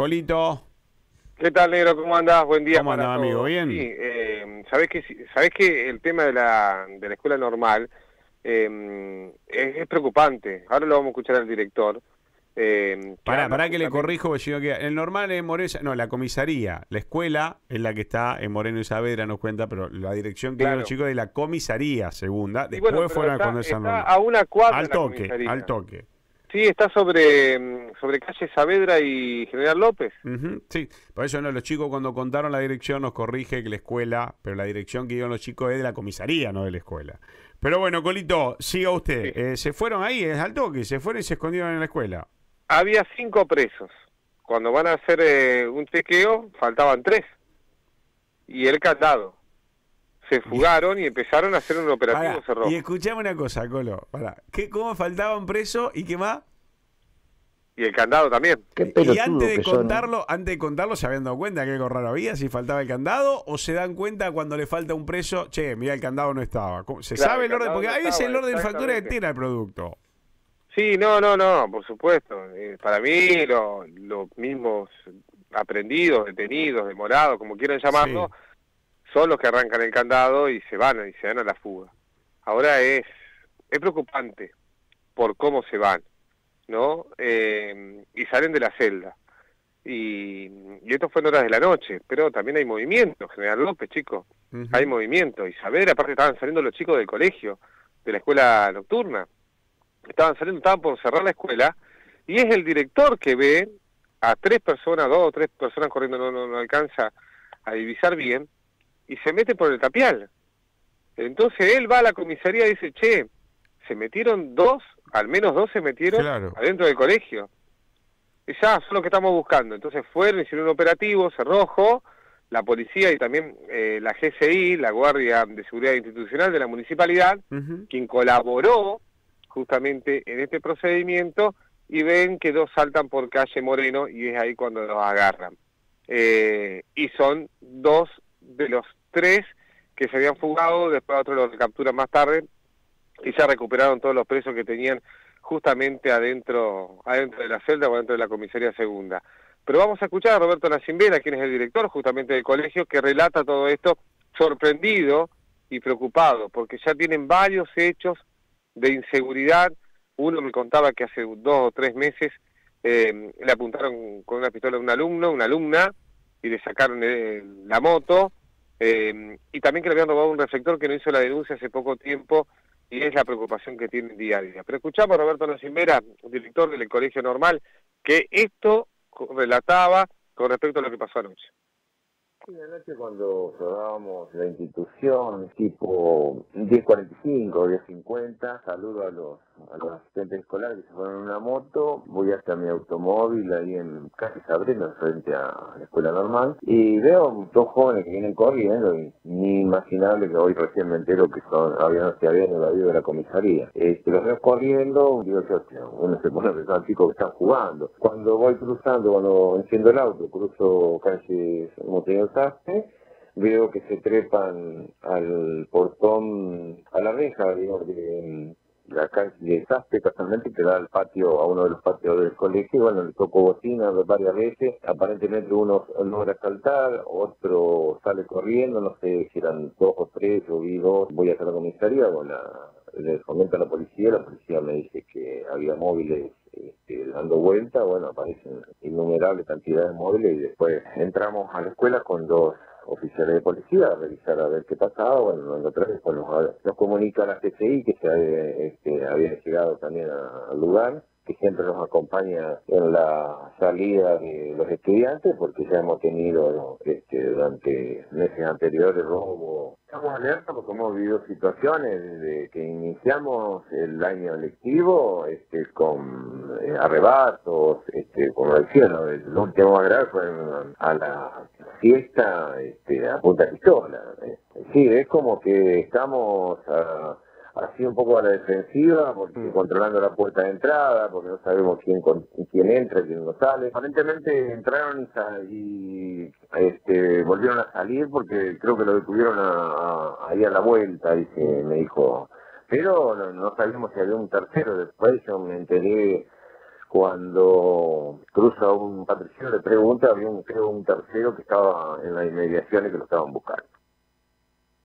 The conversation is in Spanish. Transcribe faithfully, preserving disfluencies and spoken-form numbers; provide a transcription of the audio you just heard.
Colito. ¿Qué tal, negro? ¿Cómo andás? Buen día. ¿Cómo andás, amigo? ¿Bien? Sí, eh, ¿sabés que sabés que el tema de la, de la escuela normal eh, es, es preocupante? Ahora lo vamos a escuchar al director. Eh, que Pará, habla pará que le justamente- corrijo, porque si no queda- el normal es Moreno, no, la comisaría, la escuela es la que está en Moreno y Saavedra, nos cuenta, pero la dirección que dieron los Claro. chicos de la comisaría segunda, Y después bueno, pero fueron a está, esconderse al está normal. a una cuadra Al de la toque, comisaría. al toque. Sí, está sobre, mm, sobre calle Saavedra y General López. Ujú, sí, por eso no, los chicos cuando contaron la dirección nos corrige que la escuela, pero la dirección que dieron los chicos es de la comisaría, no de la escuela. Pero bueno, Colito, siga usted. Sí. Eh, se fueron ahí, es al toque, se fueron y se escondieron en la escuela. Había cinco presos. Cuando van a hacer eh, un chequeo, faltaban tres. Y el candado. Se fugaron y empezaron a hacer un operativo Pará, cerrojo. y escuchame una cosa, Colo. Pará. ¿Qué, ¿Cómo faltaban presos y qué más? Y el candado también. Qué Y pelotudo antes de que son. contarlo, antes de contarlo, ¿se habían dado cuenta que algo raro había? Si faltaba el candado, o se dan cuenta cuando le falta un preso, che, mira, el candado no estaba. ¿Cómo- ¿Se Claro, sabe el el orden? candado Porque no ahí es el estaba, orden de factura que exactamente. tira el producto. Sí, no, no, no, por supuesto. Eh, para mí, lo- los mismos aprendidos, detenidos, demorados, como quieran llamarlo, Sí. son los que arrancan el candado y se van, y se van a la fuga. Ahora es, es preocupante por cómo se van, ¿no? Eh, y salen de la celda. Y, y esto fue en horas de la noche, pero también hay movimiento, General López, chicos. Ujú. Hay movimiento. Y saber, aparte estaban saliendo los chicos del colegio, de la escuela nocturna. Estaban saliendo, estaban por cerrar la escuela, y es el director que ve a tres personas, dos o tres personas corriendo, no, no, no alcanza a divisar bien, y se mete por el tapial. Entonces él va a la comisaría y dice, che, se metieron dos, al menos dos se metieron Claro. adentro del colegio. Y ya, son los que estamos buscando. Entonces fueron, hicieron un operativo, cerrojo, la policía y también eh, la G C I, la Guardia de Seguridad Institucional de la Municipalidad, Ujú. quien colaboró justamente en este procedimiento, y ven que dos saltan por calle Moreno y es ahí cuando los agarran. Eh, y son dos de los tres que se habían fugado, después otro los recapturan más tarde y ya recuperaron todos los presos que tenían justamente adentro adentro de la celda o adentro de la comisaría segunda. Pero vamos a escuchar a Roberto Nacimbera, quien es el director justamente del colegio, que relata todo esto sorprendido y preocupado, porque ya tienen varios hechos de inseguridad. Uno me contaba que hace dos o tres meses eh, le apuntaron con una pistola a un alumno, una alumna, y le sacaron eh, la moto, eh, y también que le habían robado un reflector que no hizo la denuncia hace poco tiempo, y es la preocupación que tienen día a día. Pero escuchamos a Roberto Nacimbera, director del Colegio Normal, que esto relataba con respecto a lo que pasó anoche. Sí, anoche cuando cerrábamos la institución, tipo diez cuarenta y cinco, diez cincuenta, saludo a los, a los asistentes escolares que se fueron en una moto, voy hasta mi automóvil ahí en calle Saavedra, frente a la escuela normal, y veo dos jóvenes que vienen corriendo, y ni imaginable que hoy recién me entero que son, habían, se habían evadido de la comisaría. Este, los veo corriendo, digo yo, uno se pone a pensar, chicos que están jugando. Cuando voy cruzando, cuando enciendo el auto, cruzo calle Montevideo Sastre, veo que se trepan al portón, a la reja, digamos, de la calle de Sastre, casualmente, que da al patio, a uno de los patios del colegio. Y bueno, le tocó bocina varias veces, aparentemente uno logra saltar, otro sale corriendo, no sé si eran dos o tres, yo vi dos, voy hacia la comisaría, bueno, les comento a la policía, la policía me dice que había móviles este, dando vuelta, bueno, aparecen innumerables cantidades de móviles, y después entramos a la escuela con dos oficiales de policía a revisar a ver qué pasaba. Bueno, otra vez pues, nos, nos comunica la G C I que se este, había llegado también a- al lugar, que siempre nos acompaña en la salida de los estudiantes, porque ya hemos tenido este, durante meses anteriores robo. Estamos alerta porque hemos vivido situaciones desde que iniciamos el año lectivo este, con eh, arrebatos, este, como decía, ¿no? El último más grave fue en- a la fiesta este, a punta pistola. ¿eh? Sí, es como que estamos a, así un poco a la defensiva, porque Mm. controlando la puerta de entrada, porque no sabemos quién con- quién entra, quién no sale. Aparentemente entraron y, sa- y este, volvieron a salir porque creo que lo detuvieron a, a- ahí a la vuelta, dice, me dijo. Pero no, no sabíamos si había un tercero. Después yo me enteré Cuando cruza un patrullero le pregunta, había un, creo un tercero que estaba en las inmediaciones que lo estaban buscando.